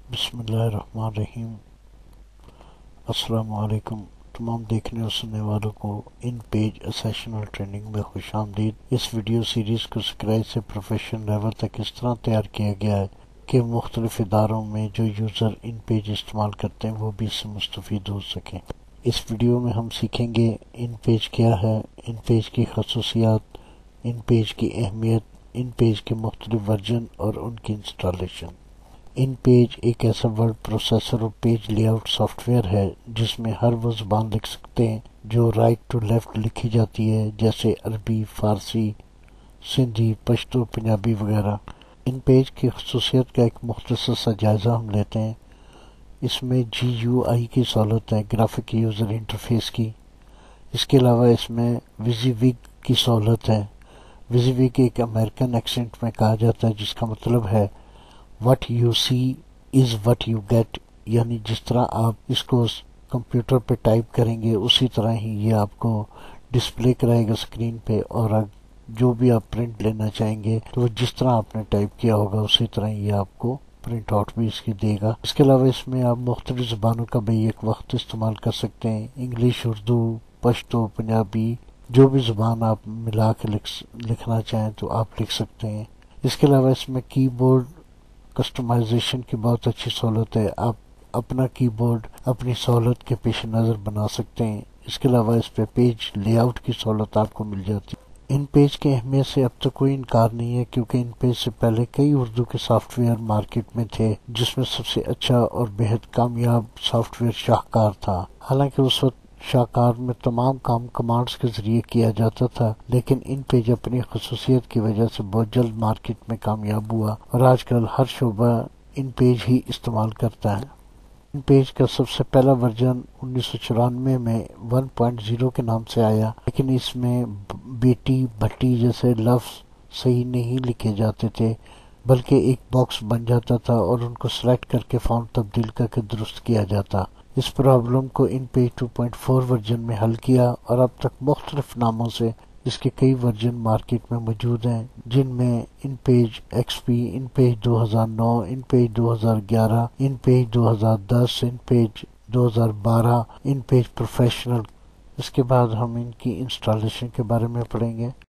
بسم اللہ الرحمن الرحیم۔ السلام علیکم تمام دیکھنے اور سننے والوں کو ان پیج اسیشنل ٹریننگ میں خوش آمدید۔ اس ویڈیو سیریز کو اسکریچ سے پروفیشنل لیول تک اس طرح تیار کیا گیا ہے کہ مختلف اداروں میں جو یوزر ان پیج استعمال کرتے ہیں وہ بھی اس سے مستفید ہو سکیں۔ اس ویڈیو میں ہم سیکھیں گے ان پیج کیا ہے، ان پیج کی خصوصیات، ان پیج کی اہمیت، ان پیج کے مختلف ورژن اور ان کی انسٹالیشن۔ ان پیج ایک ایسا ورڈ پروسیسر اور page layout software ہے جس میں ہر وہ زبان لکھ سکتے ہیں جو رائٹ ٹو لیفٹ لکھی جاتی ہے، جیسے عربی، فارسی، سندھی، پشتو، پنجابی وغیرہ۔ ان پیج کی خصوصیت کا ایک مختصر سا جائزہ ہم لیتے ہیں۔ اس میں جی یو آئی کی سہولت ہے، گرافک یوزر انٹرفیس کی۔ اس کے علاوہ اس میں ویزیویگ کی سہولت ہے۔ ویزیویگ ایک امریکن ایکسنٹ میں کہا جاتا ہے جس کا مطلب ہے what you see is what you get، یعنی جس طرح آپ اس کو کمپیوٹر پہ ٹائپ کریں گے اسی طرح ہی یہ آپ کو ڈسپلے کرائے گا اسکرین پہ، اور جو بھی آپ پرنٹ لینا چاہیں گے تو وہ جس طرح آپ نے ٹائپ کیا ہوگا اسی طرح یہ آپ کو پرنٹ آؤٹ بھی اس کی دے گا۔ اس کے علاوہ اس میں آپ مختلف زبانوں کا بھی ایک وقت استعمال کر سکتے ہیں، انگلش، اردو، پشتو، پنجابی، جو بھی زبان آپ ملا کے لکھنا چاہیں تو آپ لکھ سکتے ہیں۔ اس کے علاوہ اس میں کی بورڈ کسٹمائزیشن کی بہت اچھی سہولت ہے، آپ اپنا کی بورڈ اپنی سہولت کے پیش نظر بنا سکتے ہیں۔ اس کے علاوہ اس پہ پیج لے آؤٹ کی سہولت آپ کو مل جاتی ہے۔ ان پیج کی اہمیت سے اب تک کوئی انکار نہیں ہے کیونکہ ان پیج سے پہلے کئی اردو کے سافٹ ویئر مارکیٹ میں تھے جس میں سب سے اچھا اور بہت کامیاب سافٹ ویئر شاہکار تھا۔ حالانکہ اس وقت شاہکار میں تمام کام کمانڈز کے ذریعے کیا جاتا تھا، لیکن ان پیج اپنی خصوصیت کی وجہ سے بہت جلد مارکیٹ میں کامیاب ہوا اور آج کل ہر شعبہ ان پیج ہی استعمال کرتا ہے۔ ان پیج کا سب سے پہلا ورژن 1994 میں 1.0 کے نام سے آیا، لیکن اس میں بیٹی، بھٹی جیسے لفظ صحیح نہیں لکھے جاتے تھے بلکہ ایک باکس بن جاتا تھا اور ان کو سلیکٹ کر کے فونٹ تبدیل کر کے درست کیا جاتا۔ اس پرابلم کو ان پیج 2.4 ورژن میں حل کیا اور اب تک مختلف ناموں سے اس کے کئی ورژن مارکیٹ میں موجود ہیں، جن میں InPage X P, InPage 2009، InPage 2011، InPage 2010، InPage 2012، InPage professional. اس کے بعد ہم ان کی انسٹالیشن کے بارے میں پڑھیں گے۔